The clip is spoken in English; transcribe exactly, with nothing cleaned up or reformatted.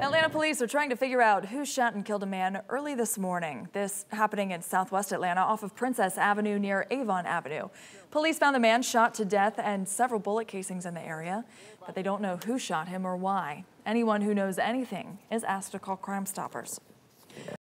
Atlanta police are trying to figure out who shot and killed a man early this morning. This happening in southwest Atlanta off of Princess Avenue near Avon Avenue. Police found the man shot to death and several bullet casings in the area, but they don't know who shot him or why. Anyone who knows anything is asked to call Crime Stoppers.